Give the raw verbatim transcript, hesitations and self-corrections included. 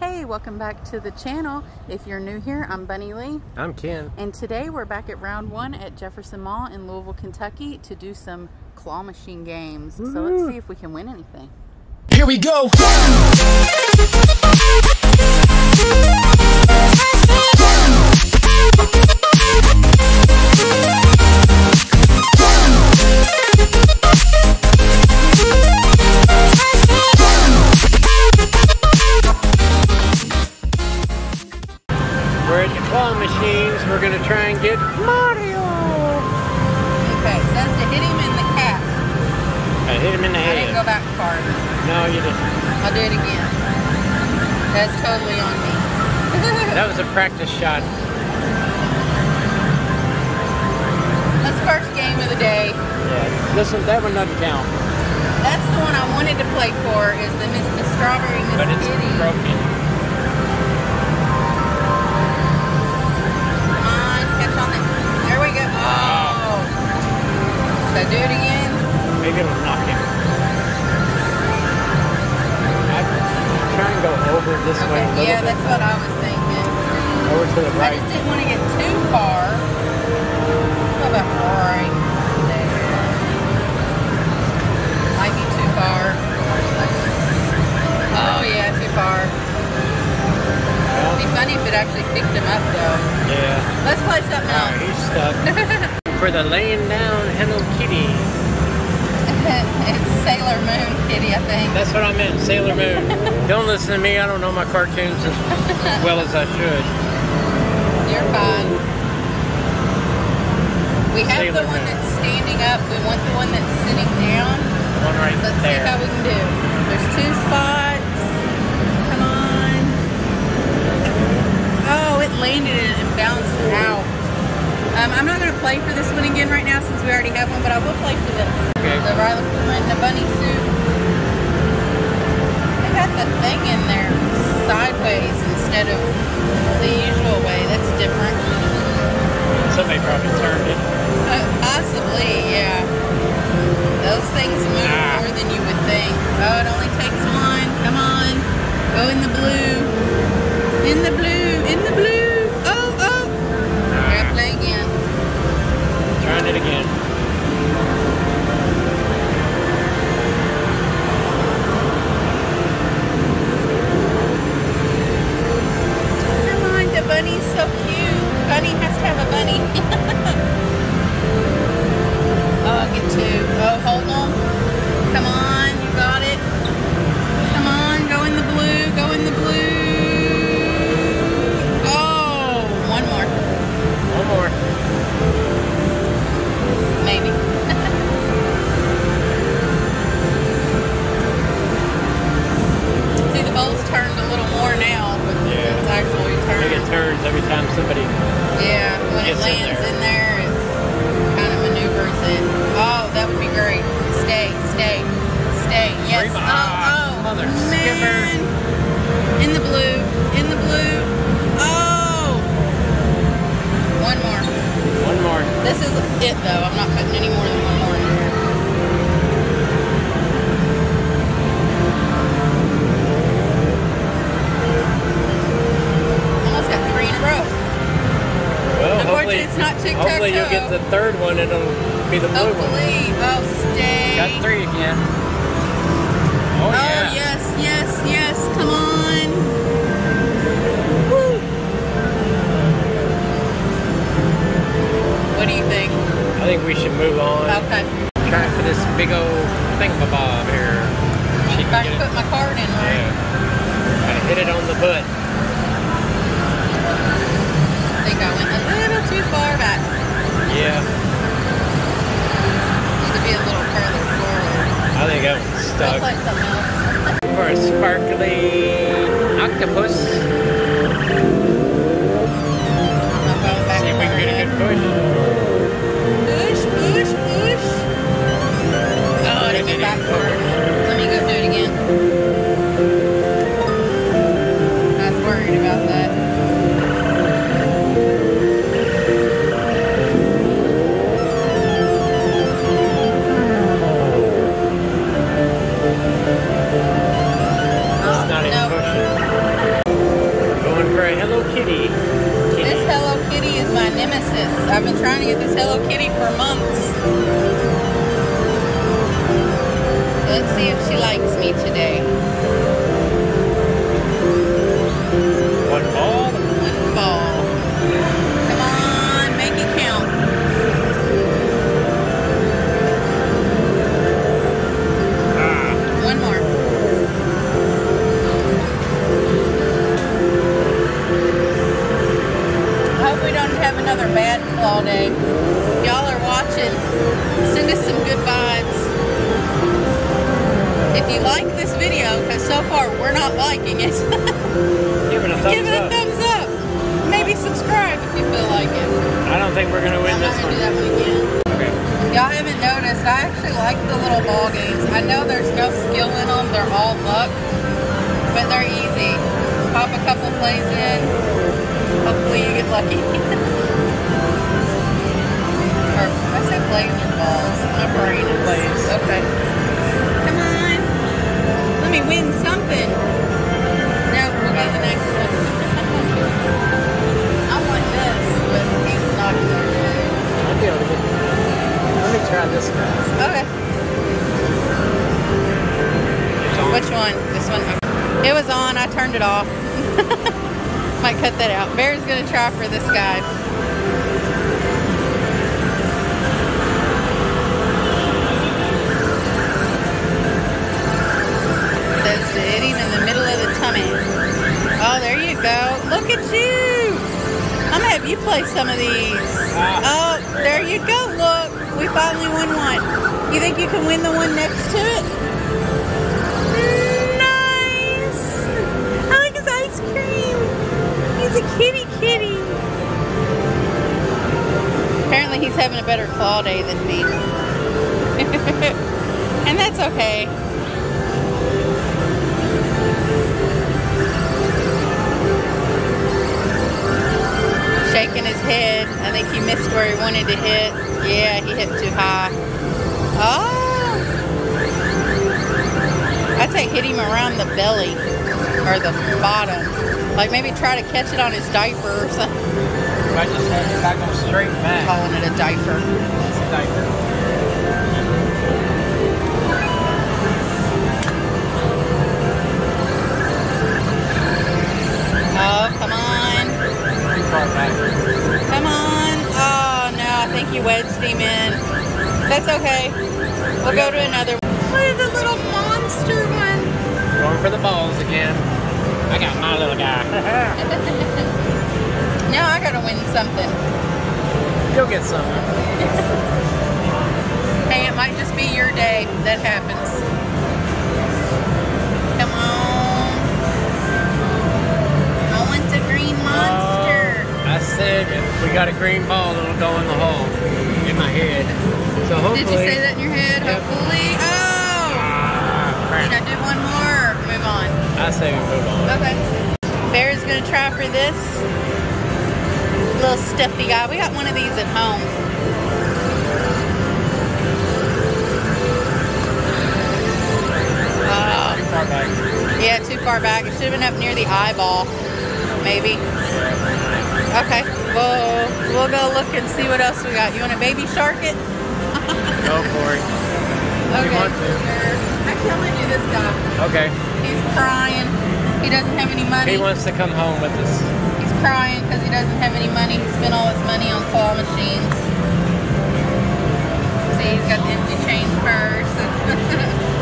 Hey, welcome back to the channel. If you're new here, I'm Bunny Lee. I'm Ken. And today we're back at round one at Jefferson Mall in Louisville, Kentucky to do some claw machine games. Woo-hoo. So let's see if we can win anything. Here we go! We're at the claw machines. We're gonna try and get Mario. Okay, it says to hit him in the cap. I hit him in the I head. didn't go back far. No, you didn't. I'll do it again. That's totally on me. That was a practice shot. That's the first game of the day. Yeah. Listen, that one doesn't count. That's the one I wanted to play for. Is the Miss the Strawberry Miss But it's Kitty. broken. There we go. Oh. So do it again. Maybe it'll knock him. I'd try and go over this Okay. way a little Yeah, bit. that's what I was thinking. Over to the I right. just didn't want to get too far. How about right there? Might be too far. Oh yeah, too far. It'd be funny if it actually picked him up though. Yeah. Let's play something else. Alright, he's stuck. For the laying down Hello Kitty. It's Sailor Moon Kitty, I think. That's what I meant, Sailor Moon. Don't listen to me, I don't know my cartoons as well as I should. You're fine. We have Sailor the one Moon. that's standing up. We want the one that's sitting down. One right Let's there. see how we can do. There's two spots. Come on. Oh, it landed it and bounced out. Um, I'm not going to play for this one again right now since we already have one, but I will play for this. Okay. The Riley Puma and the bunny suit. They got the thing in there sideways instead of the usual way. That's different. Somebody probably turned it. Uh, possibly, yeah. Those things move Ah. more than you would think. Oh, it only takes one. Come on. Go in the blue. In the blue. In the blue. Oh, oh. Ah. Yeah, play again. Trying it again. Come on, the bunny's so cute. Bunny has to have a bunny. Oh, I get two. Oh, hold on. Come on, you got it. Come on, go in the blue. Go in the blue. Oh, one more. One more. Maybe. See, the bowl's turned a little more now, but Yeah. it's actually I think it turned. turns every time somebody Yeah, when it gets in lands there. in there, it kind of maneuvers it. Oh, that would be great. Stay, stay, stay. Yes. Three- Oh, ah, oh, mother man. skipper. In the blue, in the blue. Oh. One more. One more. This is it, though. I'm not putting any more than one more in there. Almost got three in a row. Well, Unfortunately, hopefully, it's not tic-tac-toe. hopefully you'll get the third one and it'll be the blue one. Hopefully. Oh, stay. Got three again. Oh, Oh, yeah. yes, yes, yes. Come on. Woo. What do you think? I think we should move on. Okay. Try for this big old thingamabob here. She If I can can get put it. my card in right. Yeah. Gotta hit it on the butt. I think I went a little too far back. Yeah. Need to be a little further forward. I think I was I'll stuck. play something else. For a sparkly octopus. I don't know if I went back See if we far can get a enough. good push. Push, push, push. Oh, I didn't get back far enough. Let me go do it again. I was worried about that. It's not even pushing. Kitty is my nemesis. I've been trying to get this Hello Kitty for months. Let's see if she likes me today. One ball? One ball. Come on, make it count. Ah. One more. I hope we don't have another bad claw day. If y'all are watching, send us some good vibes. If you like this video, because so far we're not liking it, Give it a thumbs give it a up. thumbs up. Maybe subscribe if you feel like it. I don't think we're going to win I'm this not one. gonna do that one again. Okay. If y'all haven't noticed, I actually like the little ball games. I know there's no skill in them. They're all luck. But they're easy. Pop a couple plays in. Hopefully you get lucky. Or, I said plays or balls. My brain is Plays. Okay. Come on. Let me win something. No, we'll go to the next one. I want this, but he's not there. I'll be able to get. Let me try this guy. Okay. It's on. Which one? This one? Okay. It was on. I turned it off. Might cut that out. Bear's gonna try for this guy. Says to hit him in the middle of the tummy. Oh, there you go. Look at you. I'm gonna have you play some of these. Oh, there you go. Look, we finally won one. You think you can win the one next to it? Nice. I like his ice cream. He's a kitty kitty. Apparently he's having a better claw day than me. And that's okay. Shaking his head. I think he missed where he wanted to hit. Yeah, he hit too high. Oh! I'd say hit him around the belly or the bottom. Like maybe try to catch it on his diaper or something. I just had it back on straight back. Calling it a diaper. It's a diaper. Oh, come on. Too far back. Come on. Oh, no, I think you wedged him in. That's okay. We'll go to another one. Look at the little monster one. Going for the balls again. I got my little guy. Now I gotta win something. Go get something. Hey, it might just be your day. That happens. Come on. I want the green monster. Oh, I said if we got a green ball, it'll go in the hole. In my head. So hopefully. Did you say that in your head? Yep. Hopefully. Oh! Ah, crap. Should I do one more? Move on. I say we move on. Okay. Bear's gonna try for this little stuffy guy. We got one of these at home. Oh. Too far back. Yeah, too far back. It should have been up near the eyeball, maybe. Okay, we'll, we'll go look and see what else we got. You want to baby shark it? Go for it. Okay. You want to. Actually, I'm going to do this guy. Okay. He's crying. He doesn't have any money. He wants to come home with us. He's crying because he doesn't have any money. He spent all his money on claw machines. See, he's got the empty change purse.